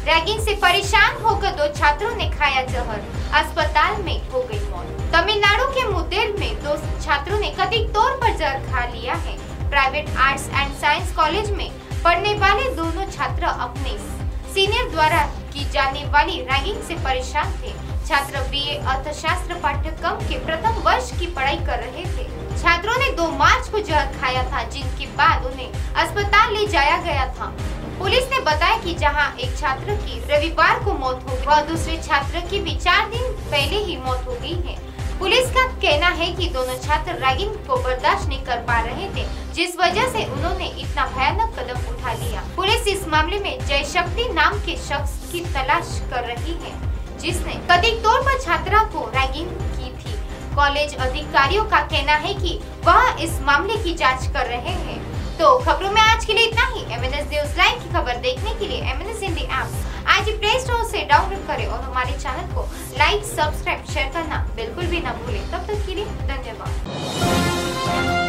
Ragging से परेशान होकर 2 छात्रों ने खाया जहर, अस्पताल में हो गई मौत। तमिलनाडु के मुदेल में 2 छात्रों ने कथित तौर पर जहर खा लिया है। Private arts and science college में पढ़ने वाले दोनों छात्र अपने सीनियर द्वारा की जाने वाली रैगिंग से परेशान थे। छात्र बीए अर्थशास्त्र पाठ्यक्रम के प्रथम वर्ष की पढ़ाई कर रहे थे। छात्रों ने 2 मार्च को जहर खाया था, जिनके बाद उन्हें अस्पताल ले जाया गया था। पुलिस ने बताया कि जहां एक छात्र की रविवार को मौत हो गई, वह दूसरे छात्र की भी 4 दिन पहले ही मौत हो गई है। पुलिस का कहना है कि दोनों छात्र रैगिंग को बर्दाश्त नहीं कर पा रहे थे, जिस वजह से उन्होंने इतना भयानक कदम उठा लिया। पुलिस इस मामले में जयशक्ति नाम के शख्स की तलाश कर रही है, जिसने कथित तौर पर छात्रा को रैगिंग की थी। कॉलेज अधिकारियों का कहना है कि वह इस मामले की जांच कर रहे हैं। तो खबरों में आज के लिए इतना ही। MNS न्यूज़ लाइव की खबर देखने के लिए MNS हिंदी ऐप आज ही प्ले स्टोर से डाउनलोड करें और हमारे चैनल को लाइक, सब्सक्राइब, शेयर करना बिल्कुल भी ना भूलें। तब तक के लिए धन्यवाद।